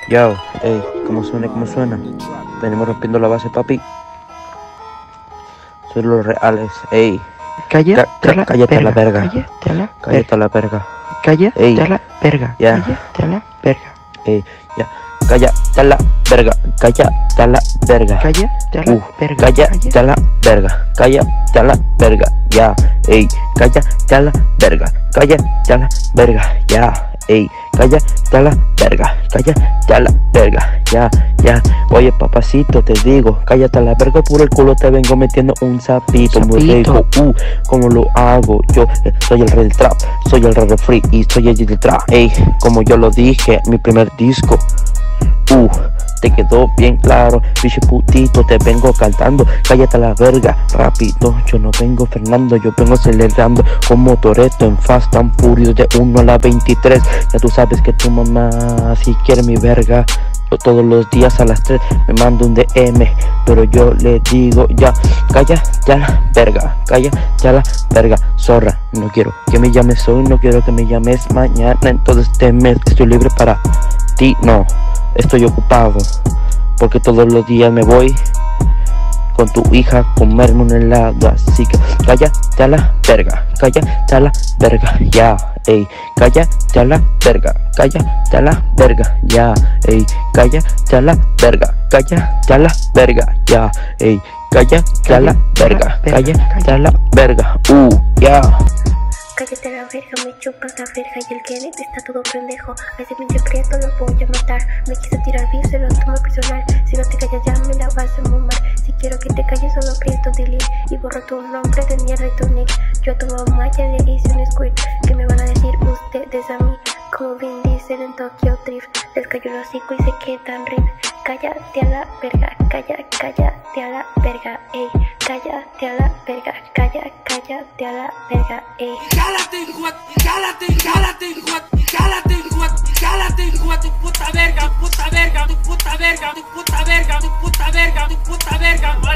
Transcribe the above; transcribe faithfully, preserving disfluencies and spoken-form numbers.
Yo, ey, ¿cómo suena? ¿Cómo suena? Venimos rompiendo la base, papi. Soy los reales, ey. Cállate Ca a la cállate a la verga. Cállate a la Cállate a la verga. Cállate Ey. a la verga. Ya. Cállate a la verga. Ey, ya. Cállate a la verga. Cállate a la verga. Cállate a la Uh, verga. cállate a la verga. Cállate a la verga. Ya, ey. Cállate a la verga. Cállate a la verga. Ya, ey. Cállate a la verga. Cállate a la verga. Ya, ya. Oye, papacito, te digo, cállate a la verga, por el culo te vengo metiendo un sapito, muy rico. Uh, ¿cómo lo hago? Yo eh, soy el rey del trap, soy el rey del free y soy el del trap. Ey, como yo lo dije, mi primer disco. Uh, te quedó bien claro, bicho putito, te vengo cantando. Cállate a la verga, rápido, yo no vengo frenando, yo vengo acelerando como Toretto en Fast and Furious de uno a la veintitrés. Ya tú sabes que tu mamá si quiere mi verga, yo todos los días a las tres me mando un D M, pero yo le digo ya, cállate a la verga, cállate a la verga, zorra. No quiero que me llames hoy, no quiero que me llames mañana, entonces este mes estoy libre para ti, no. Estoy ocupado porque todos los días me voy con tu hija a comerme un helado, así que cállate a la verga, cállate a la verga, ya, ey, cállate a la verga, cállate a la verga, ya, ey, cállate a la verga, cállate a la verga, ya, ey, cállate a la verga, cállate a la verga, uh, ya. Cállate a la verga, me chupas la verga y el Kenneth está todo pendejo. A ese pinche prieto lo voy a matar. Me quiso tirar beef, se lo tomo personal. Si no te callas ya me la vas a mamar. Si quiero que te calles solo aprieto delete y borro tu nombre de mierda y tu nick. Yo tomo malla, le hice un squirt. ¿Qué me van a decir ustedes a mí? Como Vin Diesel en Tokyo Drift. Les cayó el hocico y se quedan rip. Cállate a la verga, calla, cállate a la verga, ey. Cállate a la verga, calla, cállate a la verga, ey. Cálate, hijo, cálate, cálate, hijo, cálate, hijo, cálate, hijo, tu puta verga, puta verga, tu puta verga, tu puta verga, tu puta verga, tu puta verga.